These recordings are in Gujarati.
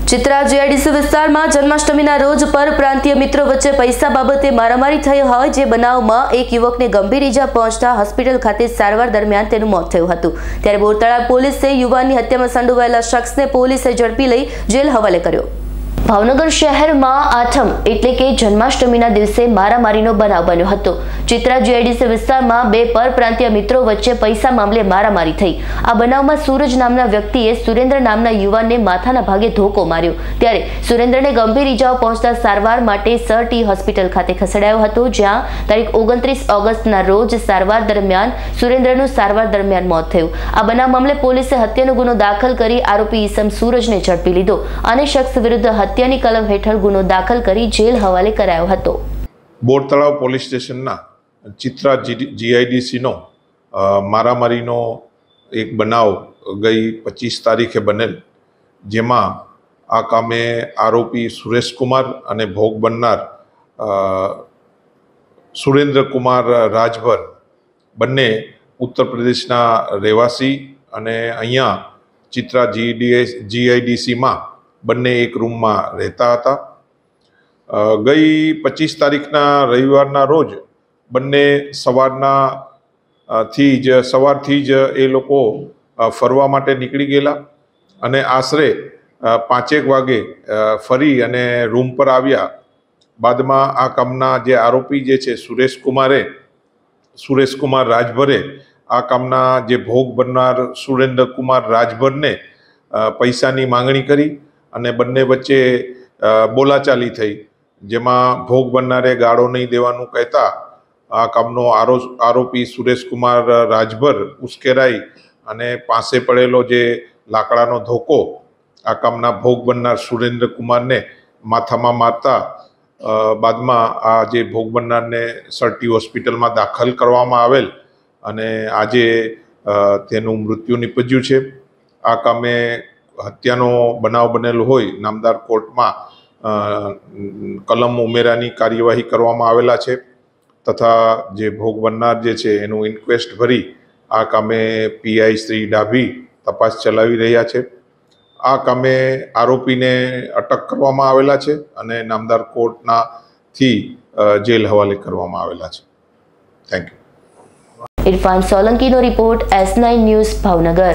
ચિત્રા જીઆઈડીસી વિસ્તારમાં જન્માષ્ટમીના રોજ પરપ્રાંતીય મિત્રો વચ્ચે પૈસા બાબતે મારામારી થઈ હોય જે બનાવમાં એક યુવકને ગંભીર ઈજા પહોંચતા હોસ્પિટલ ખાતે સારવાર દરમિયાન તેનું મોત થયું હતું। ત્યારે બોરતળાવ પોલીસે યુવાનની હત્યામાં સંડોવાયેલા શખ્સને પોલીસે ઝડપી લઈ જેલ હવાલે કર્યો। ભાવનગર શહેરમાં આઠમ એટલે કે જન્માષ્ટમીના દિવસે મારામારીનો બનાવ બન્યો હતો। ચિત્રા જીઆઈડીસી વિસ્તારમાં બે પરપ્રાંતીય મિત્રો વચ્ચે પૈસા મામલે મારામારી થઈ। આ બનાવમાં સૂરજ નામના વ્યક્તિએ સુરેન્દ્ર નામના યુવાનને માથાના ભાગે ધોકો માર્યો। ત્યારે સુરેન્દ્રને ગંભીર ઈજાઓ પહોંચતા સારવાર માટે સરટી હોસ્પિટલ ખાતે ખસેડાયો હતો, જ્યાં તારીખ 29 ઓગસ્ટના રોજ સારવાર દરમિયાન સુરેન્દ્રનું સારવાર દરમિયાન મોત થયું। આ બનાવ મામલે પોલીસે હત્યાનો ગુનો દાખલ કરી આરોપી ઈસમ સૂરજને ઝડપી લીધો અને શખ્સ વિરુદ્ધ હત્યાની કલમ હેઠળ ગુનો દાખલ કરી જેલ હવાલે કરાયો હતો। બોરતળાવ પોલીસ સ્ટેશનના ચિત્રા જીઆઈડીસીનો મારામારીનો એક બનાવ ગઈ 25 તારીખે બનેલ, જેમાં આ કામે આરોપી સુરેશકુમાર અને ભોગ બનનાર સુરેન્દ્રકુમાર રાજભર બંને ઉત્તર પ્રદેશના રહેવાસી અને અહીંયા ચિત્રા જીઆઈડીસીમાં બંને એક રૂમમાં રહેતા હતા। ગઈ 25 તારીખના રવિવારના રોજ બંને સવારથી જ એ લોકો ફરવા માટે નીકળી ગયેલા અને આશરે 5 વાગે ફરી અને રૂમ પર આવ્યા। બાદમાં આ કામના જે આરોપી જે છે સુરેશકુમાર રાજભરે આ કામના જે ભોગ બનનાર સુરેન્દ્રકુમાર રાજભરને પૈસાની માંગણી કરી અને બંને વચ્ચે બોલાચાલી થઈ, જેમાં ભોગ બનનારે ગાળો નહીં દેવાનું કહેતા આ કામનો આરોપી સુરેશકુમાર રાજભર ઉશ્કેરાઈ અને પાસે પડેલો જે લાકડાનો ધોકો આ કામના ભોગ બનનાર સુરેન્દ્રકુમારને માથામાં મારતા બાદમાં આ જે ભોગ બનનારને સરટી હોસ્પિટલમાં દાખલ કરવામાં આવેલ અને આજે તેનું મૃત્યુ નિપજ્યું છે। આ કામે હત્યાનો બનાવ બનેલો હોય નામદાર કોર્ટમાં કલમ ઉમેરાની કાર્યવાહી કરવામાં આવેલા છે તથા જે ભોગ બનનાર જે છે એનું ઇન્ક્વેસ્ટ ભરી આ કામે પીઆઈ શ્રી ડાભી તપાસ ચલાવી રહ્યા છે। આ કામે આરોપીને અટક કરવામાં આવેલા છે અને નામદાર કોર્ટનાથી જેલ હવાલે કરવામાં આવેલા છે। Thank you. ઇરફાન સોલંકીનો રિપોર્ટ, S9 ન્યૂઝ, ભાવનગર।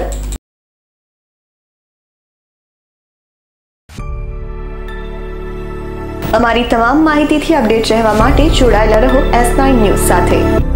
અમારી તમામ માહિતીથી અપડેટ રહેવા માટે જોડાયેલા રહો S9 ન્યૂઝ સાથે।